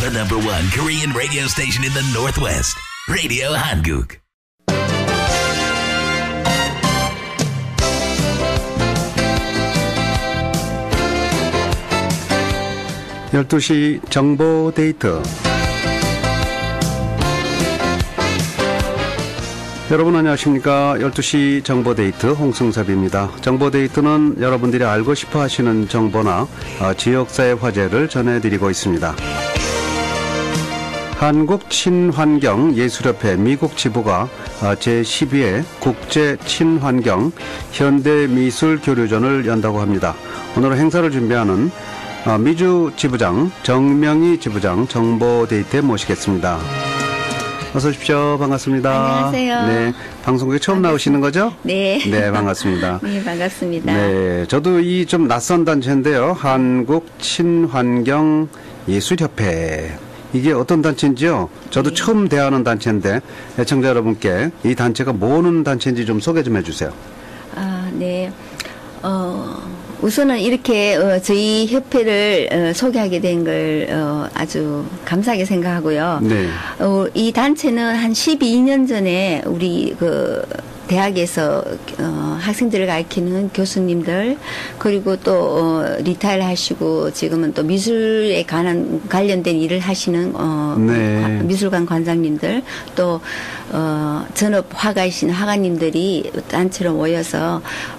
The #1 Korean radio station in the Northwest, Radio Hanguk. (12시) 정보 데이트. 여러분 안녕하십니까. 12시 정보데이트 홍승섭입니다. 정보데이트는 여러분들이 알고 싶어 하시는 정보나 지역사회 화제를 전해드리고 있습니다. 한국친환경예술협회 미국 지부가 제12회 국제친환경 현대미술교류전을 연다고 합니다. 오늘 행사를 준비하는 미주 지부장 정명희 지부장 정보데이트에 모시겠습니다. 어서 오십시오. 반갑습니다. 안녕하세요. 네, 방송국에 처음 나오시는 거죠? 네. 네, 반갑습니다. 네, 반갑습니다. 네, 저도 이 좀 낯선 단체인데요. 한국친환경예술협회. 이게 어떤 단체인지요? 저도 네. 처음 대하는 단체인데 애청자 여러분께 이 단체가 뭐는 단체인지 좀 소개 좀 해주세요. 네. 우선은 이렇게 저희 협회를 소개하게 된 걸 아주 감사하게 생각하고요. 네. 이 단체는 한 12년 전에 우리 대학에서 학생들을 가르치는 교수님들, 그리고 또 리타일 하시고 지금은 또 미술에 관련된 일을 하시는 네. 미술관 관장님들, 또 전업 화가이신 화가님들이 단체로 모여서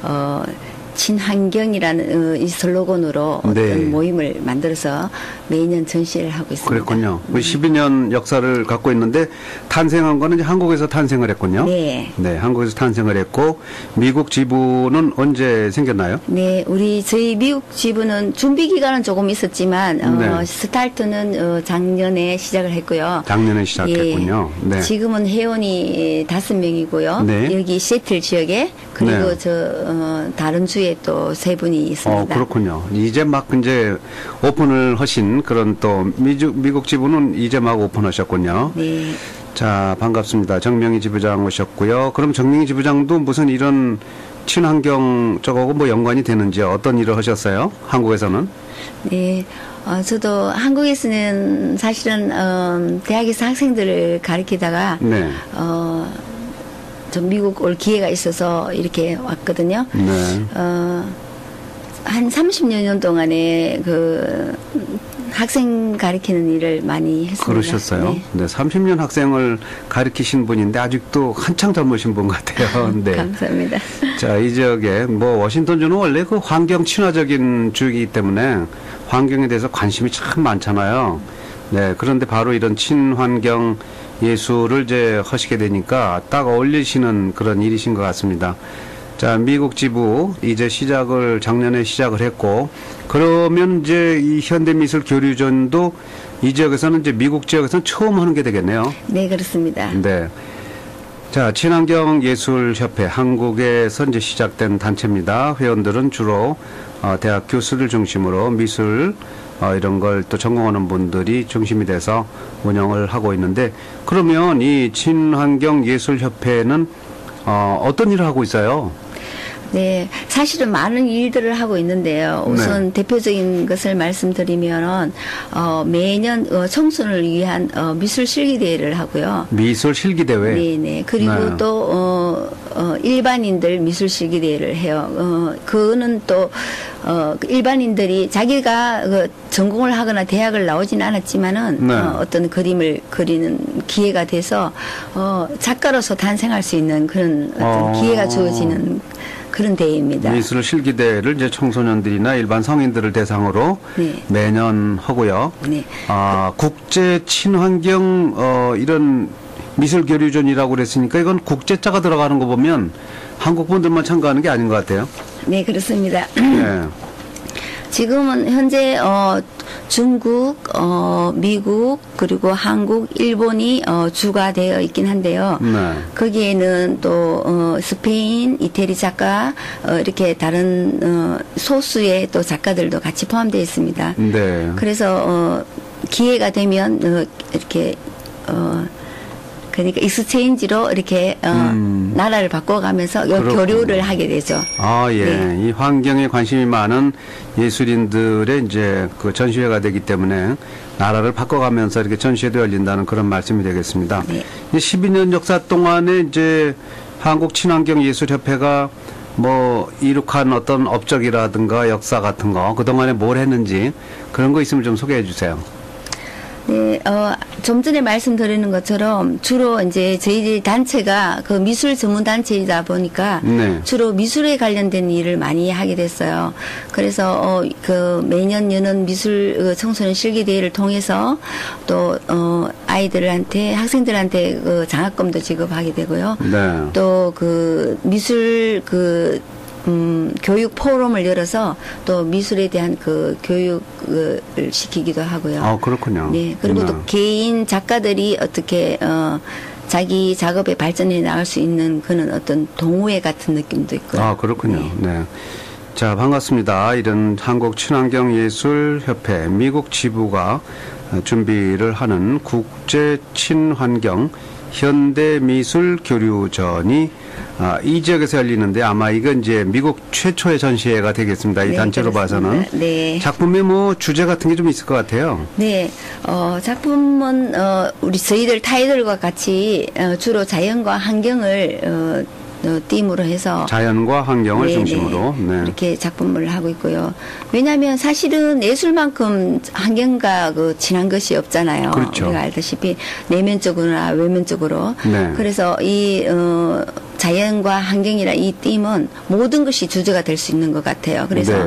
친환경이라는 이 슬로건으로 어떤 네. 모임을 만들어서 매년 전시를 하고 있습니다. 그랬군요. 12년 역사를 갖고 있는데 탄생한 거는 이제 한국에서 탄생을 했군요. 네. 네, 한국에서 탄생을 했고 미국 지부는 언제 생겼나요? 네, 저희 미국 지부는 준비 기간은 조금 있었지만 네. 스타트는 작년에 시작을 했고요. 작년에 시작했군요. 예, 네. 지금은 회원이 5명이고요. 네. 여기 시애틀 지역에, 그리고 네. 다른 주에 또 3분이 있습니다. 그렇군요. 이제 막 이제 오픈을 하신 그런 또 미국 지부는 이제 막 오픈하셨군요. 네. 자, 반갑습니다. 정명희 지부장 오셨고요. 그럼 정명희 지부장도 무슨 이런 친환경 쪽하고 뭐 연관이 되는지 어떤 일을 하셨어요? 한국에서는? 네. 저도 한국에서는 사실은 대학에서 학생들을 가르치다가 네. 좀 미국 올 기회가 있어서 이렇게 왔거든요. 네. 한 30년 동안에 학생 가르치는 일을 많이 했습니다. 그러셨어요? 네. 네. 30년 학생을 가르치신 분인데 아직도 한창 젊으신 분 같아요. 네. 감사합니다. 자, 이 지역에 워싱턴주는 원래 그 환경 친화적인 주이기 때문에 환경에 대해서 관심이 참 많잖아요. 네. 그런데 바로 이런 친환경 예술을 이제 하시게 되니까 딱 어울리시는 그런 일이신 것 같습니다. 자, 미국 지부 이제 작년에 시작을 했고, 그러면 이제 이 현대미술 교류전도 이 지역에서는 이제 미국 지역에서는 처음 하는 게 되겠네요. 네, 그렇습니다. 네. 자, 친환경예술협회 한국에서 이제 시작된 단체입니다. 회원들은 주로 대학 교수를 중심으로 미술 이런 걸 또 전공하는 분들이 중심이 돼서 운영을 하고 있는데, 그러면 이 친환경예술협회는 어떤 일을 하고 있어요? 네, 사실은 많은 일들을 하고 있는데요. 우선 네. 대표적인 것을 말씀드리면은 매년 청소년을 위한 미술 실기 대회를 하고요. 미술 실기 대회. 네네. 그리고 네. 또 일반인들 미술 실기 대회를 해요. 그거는 또 일반인들이 자기가 전공을 하거나 대학을 나오지는 않았지만은 네. 어떤 그림을 그리는 기회가 돼서 작가로서 탄생할 수 있는 그런 어떤 기회가 주어지는 그런 대회입니다. 미술 실기 대회를 이제 청소년들이나 일반 성인들을 대상으로 네. 매년 하고요. 네. 국제 친환경 이런 미술 교류전이라고 그랬으니까 이건 국제자가 들어가는 거 보면 한국 분들만 참가하는 게 아닌 것 같아요. 네, 그렇습니다. 네. 지금은 현재 중국, 미국, 그리고 한국, 일본이 주가 되어 있긴 한데요. 네. 거기에는 또 스페인, 이태리 작가 이렇게 다른 소수의 또 작가들도 같이 포함되어 있습니다. 네. 그래서 기회가 되면 이렇게 그러니까 익스체인지로 이렇게 나라를 바꿔가면서 교류를 하게 되죠. 아, 예. 네. 이 환경에 관심이 많은 예술인들의 이제 그 전시회가 되기 때문에 나라를 바꿔가면서 이렇게 전시회도 열린다는 그런 말씀이 되겠습니다. 네. 12년 역사 동안에 이제 한국친환경예술협회가 뭐 이룩한 어떤 업적이라든가 역사 같은 거 그동안에 뭘 했는지 그런 거 있으면 좀 소개해 주세요. 네, 좀 전에 말씀드리는 것처럼 주로 이제 저희 단체가 그 미술 전문 단체이다 보니까 네. 주로 미술에 관련된 일을 많이 하게 됐어요. 그래서 그 매년 여는 미술 청소년 실기 대회를 통해서 또 아이들한테 학생들한테 그 장학금도 지급하게 되고요. 네. 또 그 미술 교육 포럼을 열어서 또 미술에 대한 그 교육을 시키기도 하고요. 아, 그렇군요. 네. 그리고 또 개인 작가들이 어떻게, 자기 작업에 발전해 나갈 수 있는 그런 어떤 동호회 같은 느낌도 있고요. 아, 그렇군요. 네. 자, 반갑습니다. 이런 한국친환경예술협회 미국 지부가 준비를 하는 국제 친환경 현대미술 교류전이 이 지역에서 열리는데 아마 이건 이제 미국 최초의 전시회가 되겠습니다. 이 네, 단체로 그렇습니다. 봐서는. 네. 작품에 뭐 주제 같은 게 좀 있을 것 같아요. 네, 작품은 우리 저희들 타이틀과 같이 주로 자연과 환경을 띠으로 해서 자연과 환경을 네, 중심으로. 네. 네. 이렇게 작품을 하고 있고요. 왜냐하면 사실은 예술만큼 환경과 그 친한 것이 없잖아요. 그렇죠. 우리가 알다시피 내면적으로나 외면적으로. 네. 그래서 이 자연과 환경이라 이 띠은 모든 것이 주제가 될 수 있는 것 같아요. 그래서 네.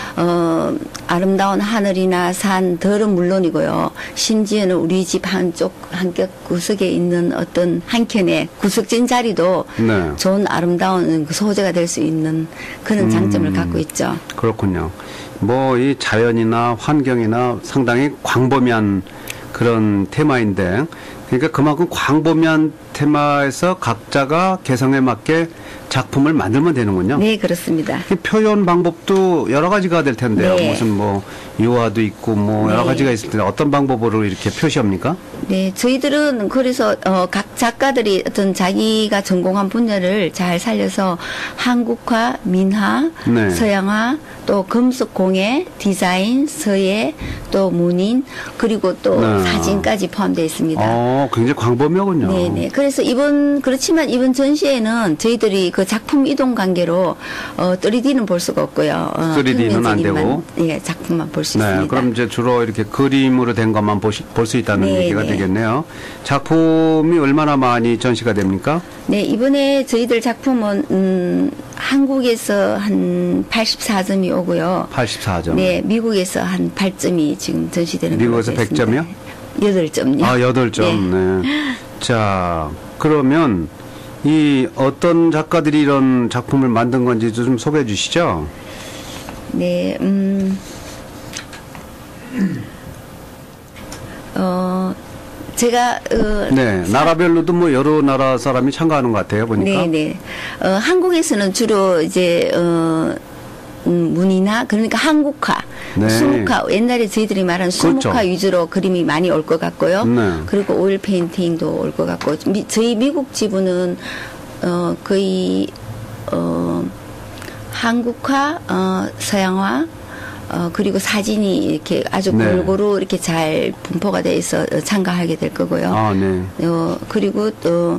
아름다운 하늘이나 산, 들은 물론이고요. 심지어는 우리 집 한쪽 구석에 있는 어떤 한켠에 구석진 자리도 네. 좋은 아름다운 그 소재가 될 수 있는 그런 장점을 갖고 있죠. 그렇군요. 뭐 이 자연이나 환경이나 상당히 광범위한 그런 테마인데 그러니까 그만큼 광범위한 테마에서 각자가 개성에 맞게 작품을 만들면 되는군요. 네, 그렇습니다. 표현 방법도 여러 가지가 될 텐데요. 네. 무슨 뭐 유화도 있고 뭐 여러 네. 가지가 있을 텐데 어떤 방법으로 이렇게 표시합니까? 네, 저희들은 그래서 각 작가들이 어떤 자기가 전공한 분야를 잘 살려서 한국화, 민화, 네. 서양화, 또 금속공예, 디자인, 서예, 또 문인, 그리고 또 네. 사진까지 포함되어 있습니다. 굉장히 광범위하군요. 네네. 그래서 그렇지만 이번 전시회는 저희들이 그 작품 이동 관계로 3D는 볼 수가 없고요. 3D는 안 되고. 예, 작품만 볼 수 네, 있습니다. 그럼 이제 주로 이렇게 그림으로 된 것만 볼 수 있다는 네, 얘기가 네. 되겠네요. 작품이 얼마나 많이 전시가 됩니까? 네, 이번에 저희들 작품은 한국에서 한 84점이 오고요. 84점. 네, 미국에서 한 8점이 지금 전시되는 미국에서 걸로 되어 있습니다. 100점이요? 8점요. 아, 8점. 네. 자, 그러면 이 어떤 작가들이 이런 작품을 만든 건지 좀 소개해 주시죠. 네, 제가 네, 나라별로도 뭐 여러 나라 사람이 참가하는 것 같아요, 보니까. 네네. 한국에서는 주로 이제 문이나 그러니까 한국화, 네. 수묵화, 옛날에 저희들이 말한 수묵화 그렇죠. 위주로 그림이 많이 올 것 같고요. 네. 그리고 오일 페인팅도 올 것 같고 저희 미국 지부는 거의 한국화, 서양화. 그리고 사진이 이렇게 아주 네. 골고루 이렇게 잘 분포가 돼 있어 참가하게 될 거고요. 아, 네. 그리고 또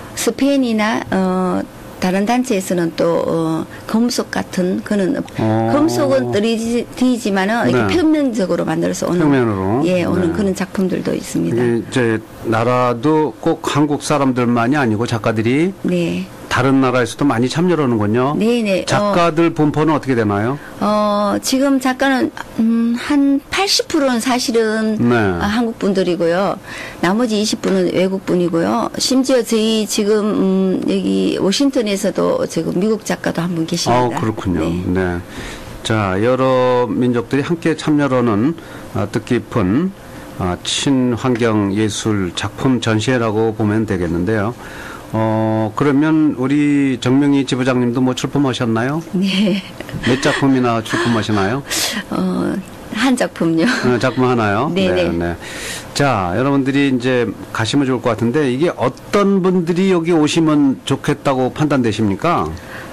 스페인이나 다른 단체에서는 또 금속 같은 그런 금속은 3D지만은 이렇게 네. 평면적으로 만들어서 오는 평면으로? 예 오는 네. 그런 작품들도 있습니다. 이게 이제 나라도 꼭 한국 사람들만이 아니고 작가들이 네. 다른 나라에서도 많이 참여를 하는군요. 네네. 작가들 분포는 어떻게 되나요? 지금 작가는 한 80%는 사실은 네. 한국 분들이고요. 나머지 20%는 외국 분이고요. 심지어 저희 지금 여기 워싱턴에서도 지금 미국 작가도 한 분 계십니다. 그렇군요. 네. 네. 자, 여러 민족들이 함께 참여하는 뜻깊은 친환경 예술 작품 전시회라고 보면 되겠는데요. 그러면 우리 정명희 지부장님도 뭐 출품하셨나요? 네. 몇 작품이나 출품하시나요? 한 작품요. 작품 하나요? 네네. 자, 여러분들이 이제 가시면 좋을 것 같은데 이게 어떤 분들이 여기 오시면 좋겠다고 판단되십니까?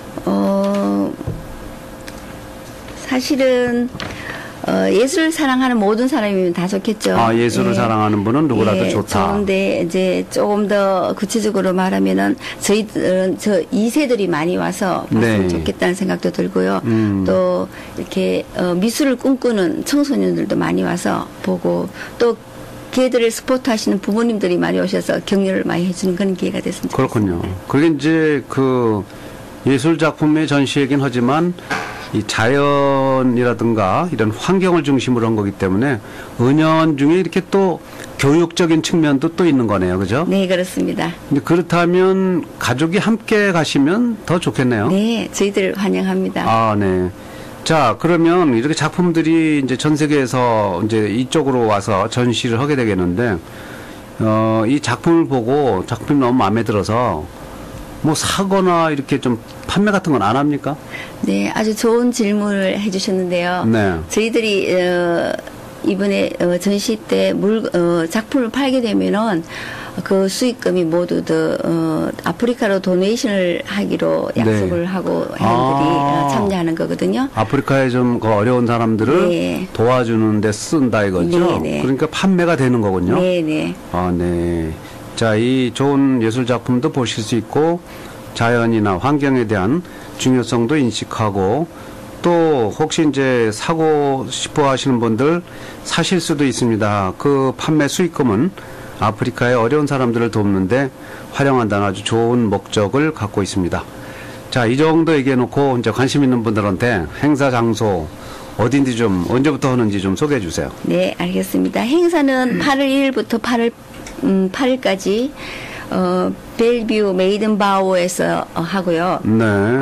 사실은 예술을 사랑하는 모든 사람이면 다 좋겠죠. 아, 예술을 예. 사랑하는 분은 누구라도 예, 좋다. 좋은데 이제 조금 더 구체적으로 말하면은 저희들은 저 2세들이 많이 와서 봤으면 네. 좋겠다는 생각도 들고요. 또 이렇게 미술을 꿈꾸는 청소년들도 많이 와서 보고 또 걔들을 스포트 하시는 부모님들이 많이 오셔서 격려를 많이 해주는 그런 기회가 됐습니다. 그렇군요. 그게 이제 그 예술 작품의 전시이긴 하지만 이 자연이라든가 이런 환경을 중심으로 한 거기 때문에 은연중에 이렇게 또 교육적인 측면도 또 있는 거네요. 그죠? 네, 그렇습니다. 근데 그렇다면 가족이 함께 가시면 더 좋겠네요. 네, 저희들 환영합니다. 아, 네. 자, 그러면 이렇게 작품들이 이제 전 세계에서 이제 이쪽으로 와서 전시를 하게 되겠는데, 이 작품을 보고 작품이 너무 마음에 들어서 뭐 사거나 이렇게 좀 판매 같은 건 안 합니까? 네, 아주 좋은 질문을 해주셨는데요. 네. 저희들이 이번에 전시 때 작품을 팔게 되면은 그 수익금이 모두 아프리카로 도네이션을 하기로 약속을 네. 하고 회원들이 아. 참여하는 거거든요. 아프리카에 좀 그 어려운 사람들을 네. 도와주는 데 쓴다 이거죠? 네, 네. 그러니까 판매가 되는 거군요? 네, 네. 아, 네. 자, 이 좋은 예술 작품도 보실 수 있고 자연이나 환경에 대한 중요성도 인식하고 또 혹시 이제 사고 싶어 하시는 분들 사실 수도 있습니다. 그 판매 수익금은 아프리카의 어려운 사람들을 돕는데 활용한다는 아주 좋은 목적을 갖고 있습니다. 자, 이 정도 얘기해 놓고 이제 관심 있는 분들한테 행사 장소 어딘지 좀 언제부터 하는지 좀 소개해 주세요. 네, 알겠습니다. 행사는 8월 1일부터 8일까지 벨뷰 메이든바우에서 하고요. 네.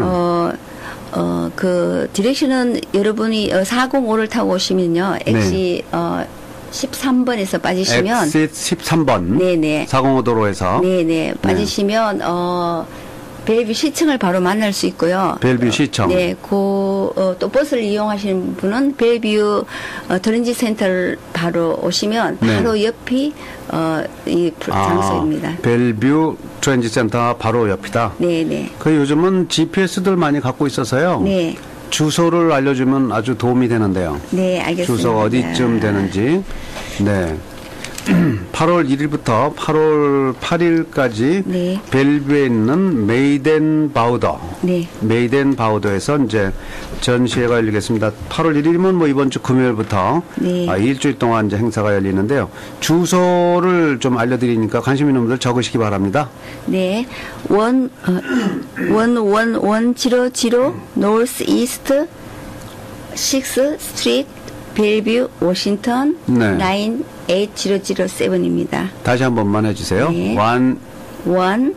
그 디렉션은 여러분이 405를 타고 오시면요. 엑시 13번에서 빠지시면 엑싯 13번. 네네. 405도로에서. 네네. 빠지시면 벨뷰 시청을 바로 만날 수 있고요. 벨뷰 시청. 네, 또 버스를 이용하시는 분은 벨뷰 트랜짓 센터를 바로 오시면 네. 바로 옆이 이 장소입니다. 벨뷰 트랜짓 센터 바로 옆이다. 네네. 그 요즘은 GPS들 많이 갖고 있어서요. 네. 주소를 알려주면 아주 도움이 되는데요. 네, 알겠습니다. 주소가 어디쯤 되는지. 네. 8월 1일부터 8월 8일까지 네. 벨뷰에 있는 메이덴바우더. 네. 메이덴바우더에서 이제 전시회가 열리겠습니다. 8월 1일이면 뭐 이번 주 금요일부터 네. 일주일 동안 이제 행사가 열리는데요. 주소를 좀 알려드리니까 관심 있는 분들 적으시기 바랍니다. 네. 11110 North East 6th Street, 벨뷰, 워싱턴 네. 98007입니다. 다시 한 번만 해주세요. 네. 1100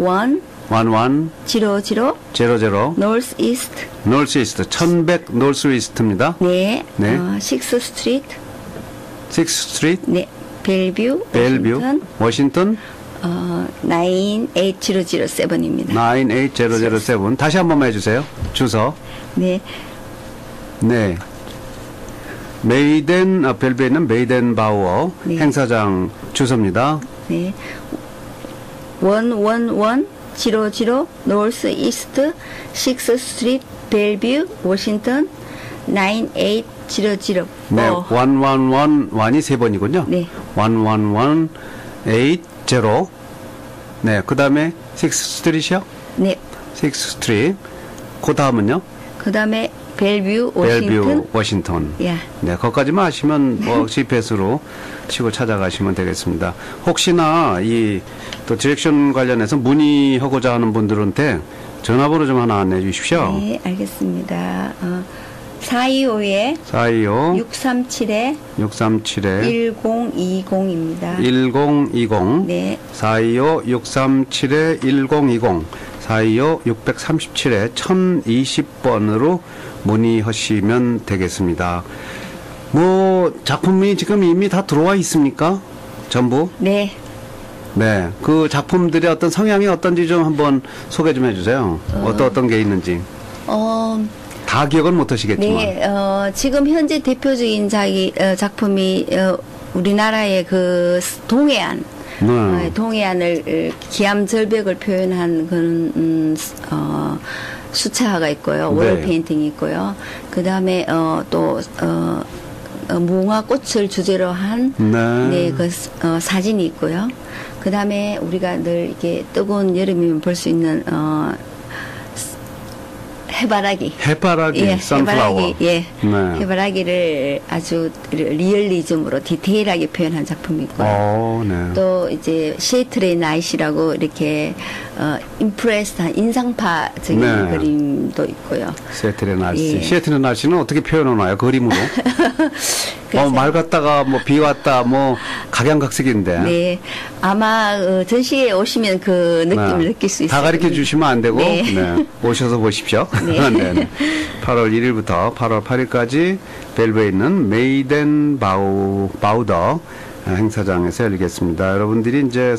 North East. North East 1100 North East입니다. 네. 네. 6th Street. 6th Street 네. 벨뷰, 벨뷰 워싱턴 98007입니다. 98007 다시 한 번만 해주세요. 주소. 네. 네. 벨뷰에 있는 메이덴바우어 네. 행사장 주소입니다. 네. 11100 North East 6th Street, 벨뷰, 워싱턴 98007. 네, 1111이 세 번이군요. 네. 1118 네, 그 다음에 6th 스트리트요? 네. 6th 스트리트. 그 다음은요? 그 다음에 벨뷰, 워싱턴. 벨뷰, 워싱턴. 야. 네, 거기까지만 하시면 뭐 GPS로 치고 찾아가시면 되겠습니다. 혹시나 이 또 디렉션 관련해서 문의하고자 하는 분들한테 전화번호 좀 하나 안내해 주십시오. 네, 알겠습니다. 425에 425 637에 637에 1020입니다. 1020 네. 425 637에 1020 425 637에 1020번으로 문의하시면 되겠습니다. 뭐 작품이 지금 이미 다 들어와 있습니까? 전부? 네. 네. 그 작품들의 어떤 성향이 어떤지 좀 한번 소개 좀 해주세요. 어떤 게 있는지. 다 기억은 못 하시겠지만. 네, 지금 현재 대표적인 작품이 우리나라의 그 동해안. 동해안을 기암절벽을 표현한 그런 수채화가 있고요. 오일 페인팅이 있고요. 그 다음에 또 무궁화 꽃을 주제로 한 그 사진이 있고요. 그 다음에 우리가 늘 이렇게 뜨거운 여름이면 볼 수 있는 해바라기, 예, 선플라워. 해바라기, 예, 네. 해바라기를 아주 리얼리즘으로 디테일하게 표현한 작품이 있고요. 네. 또 이제 시애틀의 나이시라고 이렇게 임프레스한 인상파적인 그림도 있고요. 시애틀의 날씨. 예. 시애틀의 날씨는 어떻게 표현하나요? 그림으로? 맑았다가 뭐 비 왔다 뭐 각양각색인데. 네, 아마 전시회에 오시면 그 느낌을 느낄 수 있어요. 다 가르쳐 주시면 안 되고 네. 오셔서 보십시오. 네. 네. 8월 1일부터 8월 8일까지 벨브에 있는 메이덴 바우더 행사장에서 열리겠습니다. 여러분들이 이제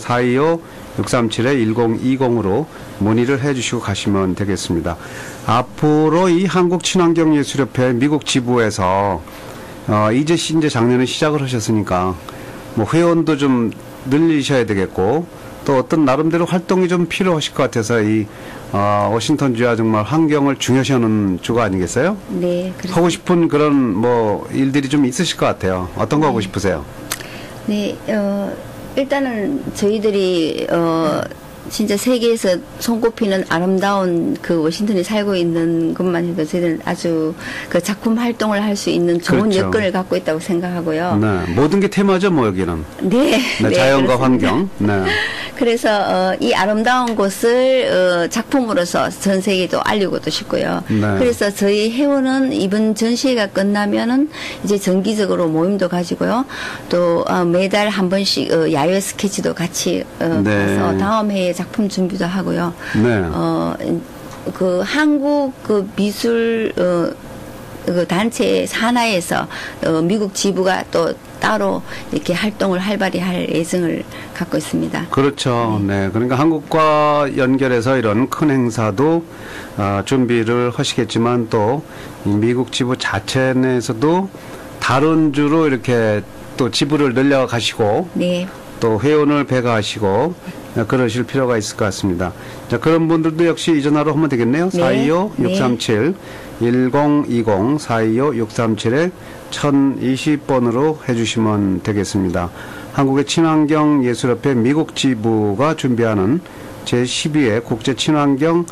425-637-1020으로 문의를 해주시고 가시면 되겠습니다. 앞으로 이 한국친환경예술협회 미국 지부에서 이제 작년에 시작을 하셨으니까 뭐 회원도 좀 늘리셔야 되겠고 또 어떤 나름대로 활동이 좀 필요하실 것 같아서 이 워싱턴주가 정말 환경을 중요시하는 주가 아니겠어요? 네. 그렇습니다. 하고 싶은 그런 뭐 일들이 좀 있으실 것 같아요. 어떤 거 하고 싶으세요? 네, 일단은 저희들이 진짜 세계에서 손꼽히는 아름다운 그 워싱턴에 살고 있는 것만 해도 저희들은 아주 그 작품 활동을 할 수 있는 좋은 그렇죠. 여건을 갖고 있다고 생각하고요. 네, 모든 게 테마죠, 뭐 여기는. 네, 자연과 그렇습니다. 환경. 네. 그래서 이 아름다운 곳을 작품으로서 전 세계도 알리고도 싶고요. 네. 그래서 저희 회원은 이번 전시회가 끝나면은 이제 정기적으로 모임도 가지고요. 또 매달 한 번씩 야외 스케치도 같이 가서 다음 해에 작품 준비도 하고요. 네. 그 한국 그 미술 그 단체 산하에서 미국 지부가 또 따로 이렇게 활동을 활발히 할 예정을 갖고 있습니다. 그렇죠. 네. 그러니까 한국과 연결해서 이런 큰 행사도 준비를 하시겠지만 또 미국 지부 자체 내에서도 다른 주로 이렇게 또 지부를 늘려 가시고 네. 또 회원을 배가하시고 그러실 필요가 있을 것 같습니다. 자, 그런 분들도 역시 이전화로 하면 되겠네요. 네. 425-637 1020 425-637에 1020번으로 해주시면 되겠습니다. 한국의 친환경예술협회 미국 지부가 준비하는 제12회 국제친환경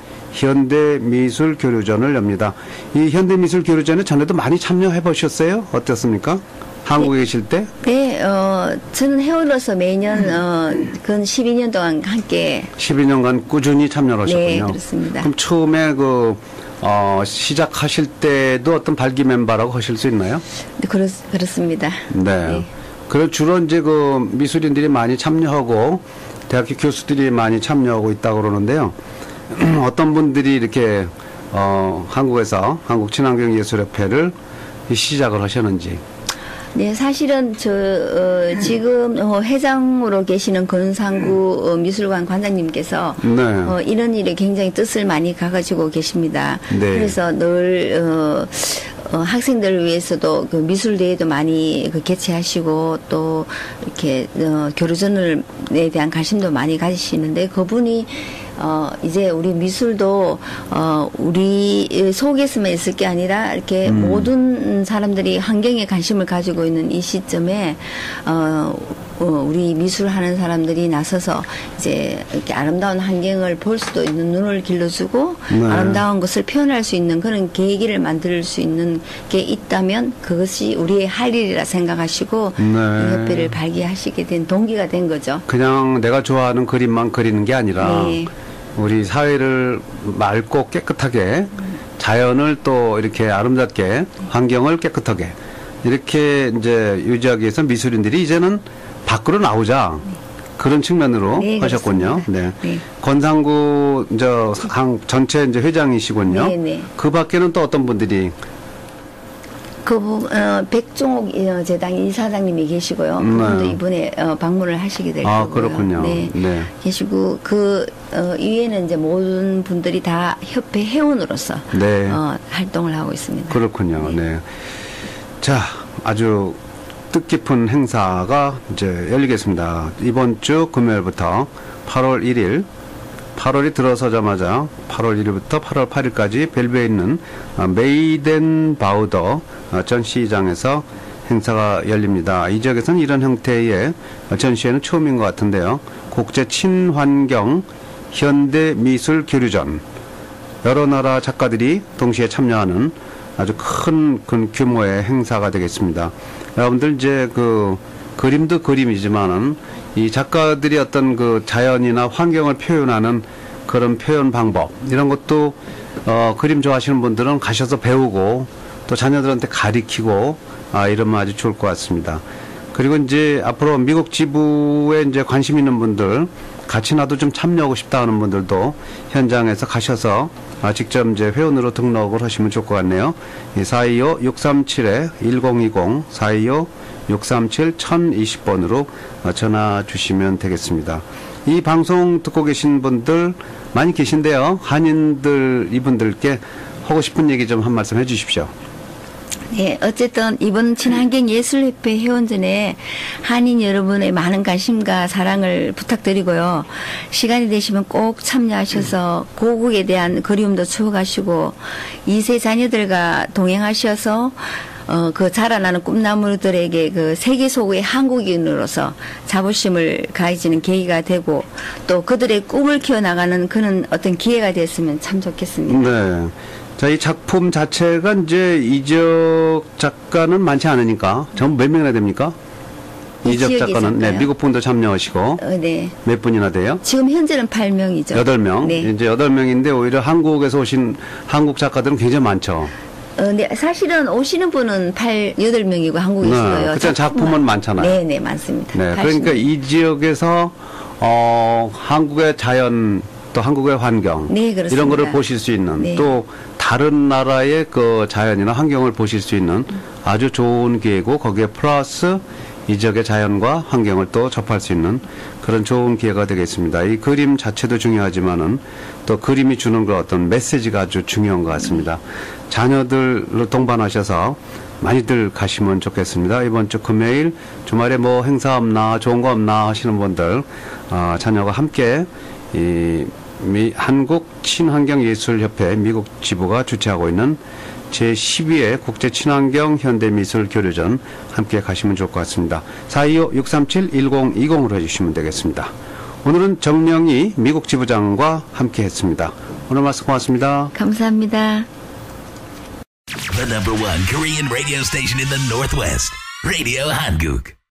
현대미술교류전을 엽니다. 이 현대미술교류전에 전에도 많이 참여해 보셨어요? 어떻습니까? 한국에 계실 때? 네, 저는 회원으로서 매년 근 12년 동안 함께 12년간 꾸준히 참여를 하셨군요. 네, 그렇습니다. 그럼 처음에 시작하실 때도 어떤 발기 멤버라고 하실 수 있나요? 네, 그렇습니다. 네. 네. 그럼 주로 이제 그 미술인들이 많이 참여하고 대학교 교수들이 많이 참여하고 있다고 그러는데요. 어떤 분들이 이렇게 한국에서 한국친환경예술협회를 시작을 하셨는지. 네, 사실은 지금 회장으로 계시는 권상구 미술관 관장님께서 이런 일에 굉장히 뜻을 많이 가가지고 계십니다. 네. 그래서 늘 학생들을 위해서도 그 미술 대회도 많이 개최하시고 또 이렇게 교류전에 대한 관심도 많이 가지시는데 그분이 이제 우리 미술도 우리 속에서만 있을 게 아니라 이렇게 모든 사람들이 환경에 관심을 가지고 있는 이 시점에 우리 미술하는 사람들이 나서서 이제 이렇게 아름다운 환경을 볼 수도 있는 눈을 길러주고 아름다운 것을 표현할 수 있는 그런 계기를 만들 수 있는 게 있다면 그것이 우리의 할 일이라 생각하시고 이 협회를 발기하시게 된 동기가 된 거죠. 그냥 내가 좋아하는 그림만 그리는 게 아니라 우리 사회를 맑고 깨끗하게 자연을 또 이렇게 아름답게 환경을 깨끗하게 이렇게 이제 유지하기 위해서 미술인들이 이제는 밖으로 나오자 그런 측면으로 하셨군요. 네. 권상구 전체 이제 회장이시군요. 그 밖에는 또 어떤 분들이 백종옥 재단 이사장님이 계시고요. 그분도 이번에 방문을 하시게 될 거고요. 그렇군요. 네. 네. 계시고 이외에는 이제 모든 분들이 다 협회 회원으로서 네. 활동을 하고 있습니다. 그렇군요. 네. 자, 아주 뜻깊은 행사가 이제 열리겠습니다. 이번 주 금요일부터 8월 1일, 8월이 들어서자마자 8월 1일부터 8월 8일까지 벨브에 있는 메이덴바우더 전시장에서 행사가 열립니다. 이 지역에서는 이런 형태의 전시회는 처음인 것 같은데요. 국제 친환경 현대 미술 교류전, 여러 나라 작가들이 동시에 참여하는 아주 큰 규모의 행사가 되겠습니다. 여러분들 이제 그림도 그림이지만은 이 작가들이 어떤 자연이나 환경을 표현하는 그런 표현 방법, 이런 것도 그림 좋아하시는 분들은 가셔서 배우고 또 자녀들한테 가리키고 이러면 아주 좋을 것 같습니다. 그리고 이제 앞으로 미국 지부에 이제 관심 있는 분들, 같이 나도 좀 참여하고 싶다 하는 분들도 현장에서 가셔서 직접 이제 회원으로 등록을 하시면 좋을 것 같네요. 425-637-1020, 425-637-1020번으로 전화 주시면 되겠습니다. 이 방송 듣고 계신 분들 많이 계신데요. 한인들, 이분들께 하고 싶은 얘기 좀 한 말씀 해 주십시오. 네, 어쨌든 이번 친환경예술협회 회원전에 한인 여러분의 많은 관심과 사랑을 부탁드리고요. 시간이 되시면 꼭 참여하셔서 고국에 대한 그리움도 추억하시고 2세 자녀들과 동행하셔서 자라나는 꿈나무들에게 세계 소구의 한국인으로서 자부심을 가지는 계기가 되고 또 그들의 꿈을 키워나가는 그런 어떤 기회가 됐으면 참 좋겠습니다. 네. 자, 이 작품 자체가 이제 이적 작가는 많지 않으니까 전부 몇 명이나 됩니까? 이적 작가는 네, 미국 분도 참여하시고 네. 몇 분이나 돼요? 지금 현재는 8명이죠. 8명. 네. 이제 8명인데 오히려 한국에서 오신 한국 작가들은 굉장히 많죠. 네, 사실은 오시는 분은 8명이고 한국이시고요. 그렇죠. 작품은 많잖아요. 네, 네, 많습니다. 네, 그러니까 이 지역에서 한국의 자연 또 한국의 환경 네, 그렇습니다. 이런 거를 보실 수 있는 네. 또 다른 나라의 자연이나 환경을 보실 수 있는 아주 좋은 기회고 거기에 플러스 이 지역의 자연과 환경을 또 접할 수 있는 그런 좋은 기회가 되겠습니다. 이 그림 자체도 중요하지만은 또 그림이 주는 그 어떤 메시지가 아주 중요한 것 같습니다. 자녀들로 동반하셔서 많이들 가시면 좋겠습니다. 이번 주 금요일 주말에 뭐 행사 없나 좋은 거 없나 하시는 분들 자녀가 함께 한국 친환경예술협회 미국 지부가 주최하고 있는 제12회 국제 친환경 현대미술 교류전 함께 가시면 좋을 것 같습니다. 425-637-1020으로 해주시면 되겠습니다. 오늘은 정명희 미국 지부장과 함께 했습니다. 오늘 말씀 고맙습니다. 감사합니다. The number one Korean radio station in the Northwest, Radio Hanguk.